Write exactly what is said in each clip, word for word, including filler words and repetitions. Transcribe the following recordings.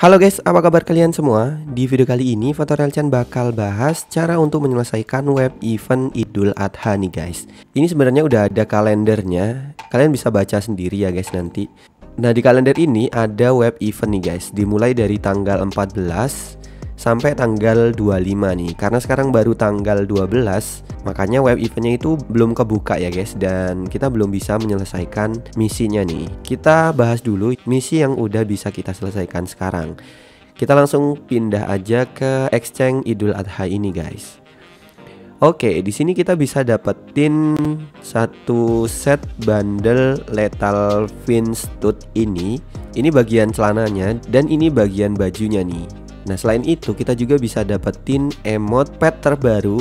Halo guys, apa kabar kalian semua? Di video kali ini Fotorel Chan bakal bahas cara untuk menyelesaikan web event Idul Adha nih guys. Ini sebenarnya udah ada kalendernya, kalian bisa baca sendiri ya guys nanti. Nah di kalender ini ada web event nih guys, dimulai dari tanggal empat belas sampai tanggal dua puluh lima nih. Karena sekarang baru tanggal dua belas, makanya web eventnya itu belum kebuka ya guys, dan kita belum bisa menyelesaikan misinya nih. Kita bahas dulu misi yang udah bisa kita selesaikan sekarang. Kita langsung pindah aja ke exchange Idul Adha ini guys. Oke, di sini kita bisa dapetin satu set bundle Lethal Fins Tooth ini. Ini bagian celananya dan ini bagian bajunya nih. Nah selain itu kita juga bisa dapetin emote pet terbaru.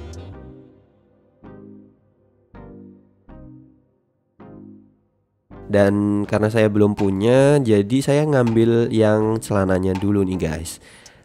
Dan karena saya belum punya, jadi saya ngambil yang celananya dulu nih guys.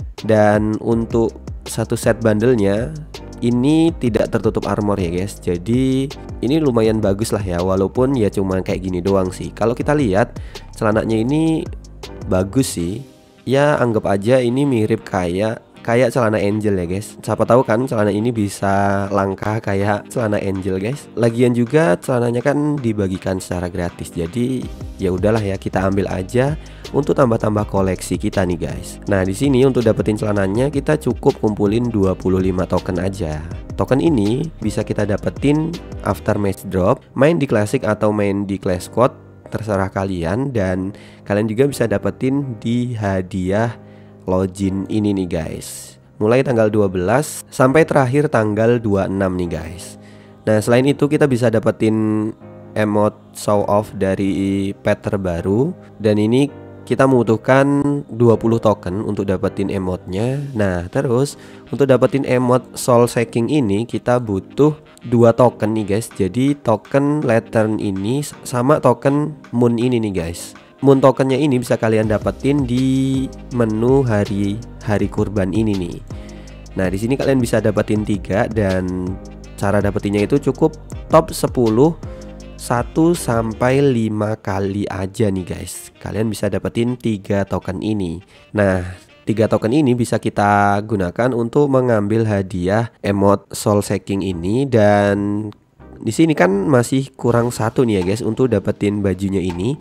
Dan untuk satu set bandelnya ini tidak tertutup armor ya guys. Jadi ini lumayan bagus lah ya, walaupun ya cuma kayak gini doang sih. Kalau kita lihat celananya ini bagus sih. Ya anggap aja ini mirip kayak kayak celana Angel ya guys. Siapa tahu kan celana ini bisa langka kayak celana Angel guys. Lagian juga celananya kan dibagikan secara gratis. Jadi ya udahlah ya, kita ambil aja untuk tambah-tambah koleksi kita nih guys. Nah di sini untuk dapetin celananya kita cukup kumpulin dua puluh lima token aja. Token ini bisa kita dapetin after match drop, main di classic atau main di clash squad, terserah kalian. Dan kalian juga bisa dapetin di hadiah login ini nih guys, mulai tanggal dua belas sampai terakhir tanggal dua puluh enam nih guys. Nah selain itu kita bisa dapetin emote show off dari pet terbaru. Dan ini kita membutuhkan dua puluh token untuk dapetin emotnya. Nah terus untuk dapetin emote soul shaking ini kita butuh dua token nih guys. Jadi token lantern ini sama token moon ini nih guys. Moon tokennya ini bisa kalian dapetin di menu hari hari kurban ini nih. Nah di sini kalian bisa dapetin tiga, dan cara dapetinnya itu cukup top sepuluh satu sampai lima kali aja nih guys. Kalian bisa dapetin tiga token ini. Nah tiga token ini bisa kita gunakan untuk mengambil hadiah emote soul shaking ini. Dan di sini kan masih kurang satu nih ya guys untuk dapetin bajunya ini.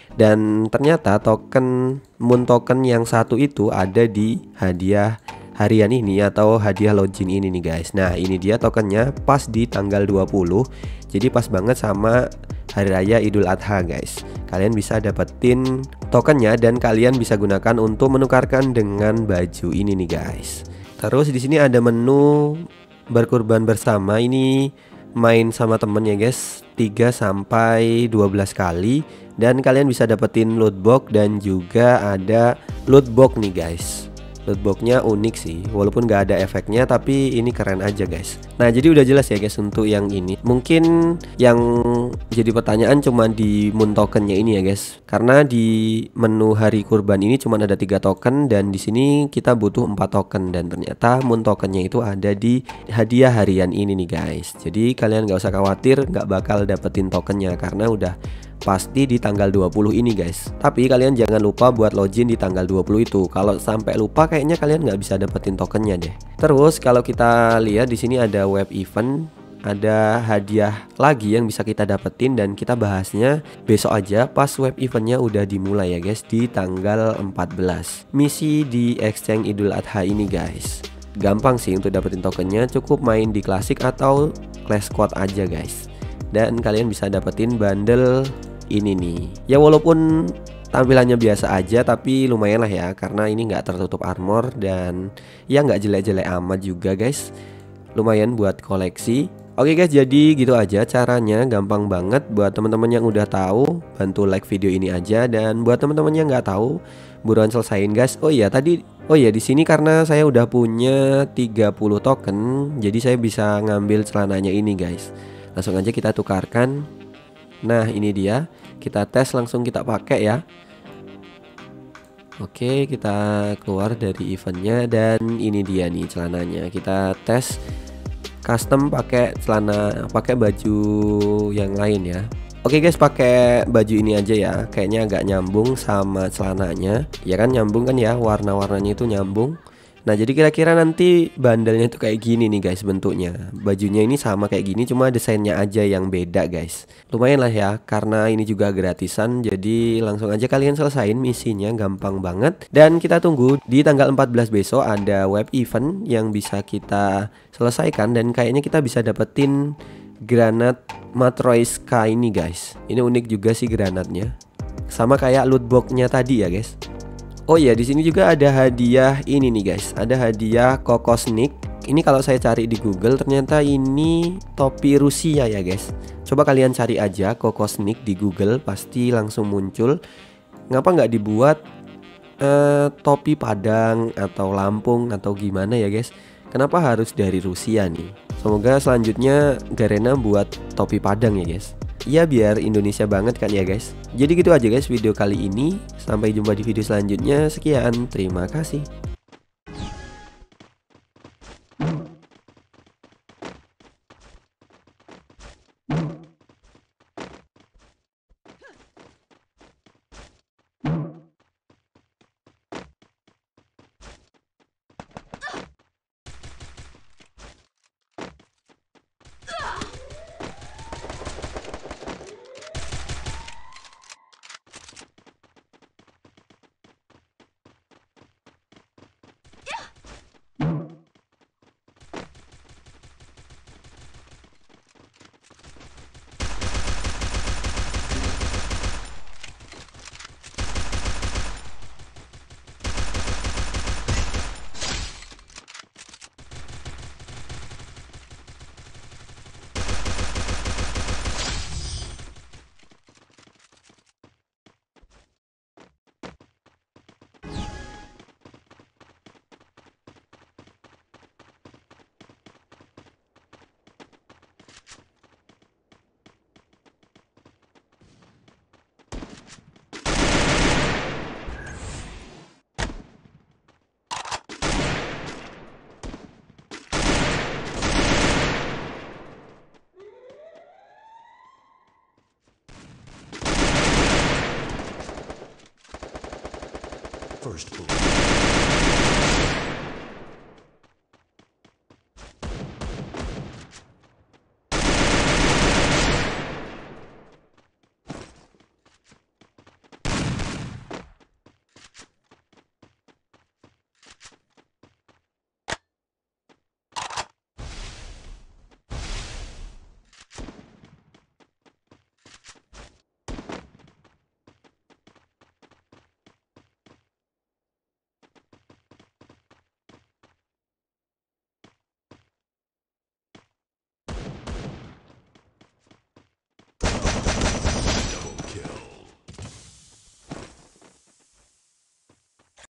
Dan ternyata token moon token yang satu itu ada di hadiah harian ini atau hadiah login ini nih guys. Nah ini dia tokennya pas di tanggal dua puluh. Jadi pas banget sama hari raya Idul Adha guys. Kalian bisa dapetin tokennya dan kalian bisa gunakan untuk menukarkan dengan baju ini nih guys. Terus di sini ada menu berkurban bersama. Ini main sama temen ya guys, tiga sampai dua belas kali. Dan kalian bisa dapetin loot box dan juga ada loot box nih guys. Loot boxnya unik sih, walaupun gak ada efeknya, tapi ini keren aja guys. Nah jadi udah jelas ya guys untuk yang ini. Mungkin yang jadi pertanyaan cuma di moon tokennya ini ya guys, karena di menu hari kurban ini cuma ada tiga token dan di sini kita butuh empat token. Dan ternyata moon tokennya itu ada di hadiah harian ini nih guys. Jadi kalian gak usah khawatir gak bakal dapetin tokennya, karena udah pasti di tanggal dua puluh ini guys. Tapi kalian jangan lupa buat login di tanggal dua puluh itu. Kalau sampai lupa kayaknya kalian nggak bisa dapetin tokennya deh. Terus kalau kita lihat di sini ada web event, ada hadiah lagi yang bisa kita dapetin, dan kita bahasnya besok aja pas web eventnya udah dimulai ya guys, di tanggal empat belas. Misi di exchange Idul Adha ini guys gampang sih untuk dapetin tokennya, cukup main di classic atau clash squad aja guys. Dan kalian bisa dapetin bundle ini nih. Ya walaupun tampilannya biasa aja, tapi lumayan lah ya, karena ini nggak tertutup armor dan ya nggak jelek-jelek amat juga guys. Lumayan buat koleksi. Oke guys, jadi gitu aja caranya, gampang banget. Buat teman-teman yang udah tahu, bantu like video ini aja. Dan buat teman-teman yang nggak tahu, buruan selesain guys. Oh iya tadi, oh iya di sini karena saya udah punya tiga puluh token, jadi saya bisa ngambil celananya ini guys. Langsung aja kita tukarkan. Nah ini dia, kita tes langsung kita pakai ya. Oke kita keluar dari eventnya dan ini dia nih celananya. Kita tes custom pakai celana, pakai baju yang lain ya. Oke guys, pakai baju ini aja ya. Kayaknya agak nyambung sama celananya. Ya kan nyambung kan ya, warna-warnanya itu nyambung. Nah, jadi kira-kira nanti bandelnya tuh kayak gini nih guys bentuknya. Bajunya ini sama kayak gini, cuma desainnya aja yang beda guys. Lumayan lah ya, karena ini juga gratisan. Jadi langsung aja kalian selesain misinya, gampang banget. Dan kita tunggu di tanggal empat belas besok ada web event yang bisa kita selesaikan. Dan kayaknya kita bisa dapetin granat Matroiska ini guys. Ini unik juga sih granatnya. Sama kayak loot box-nya tadi ya guys. Oh iya, di sini juga ada hadiah ini nih guys. Ada hadiah Kokosnik. Ini kalau saya cari di Google ternyata ini topi Rusia ya guys. Coba kalian cari aja Kokosnik di Google, pasti langsung muncul. Ngapa nggak dibuat uh, topi Padang atau Lampung atau gimana ya guys? Kenapa harus dari Rusia nih? Semoga selanjutnya Garena buat topi Padang ya guys. Ya biar Indonesia banget kan ya guys. Jadi gitu aja guys video kali ini. Sampai jumpa di video selanjutnya. Sekian, terima kasih. First blood.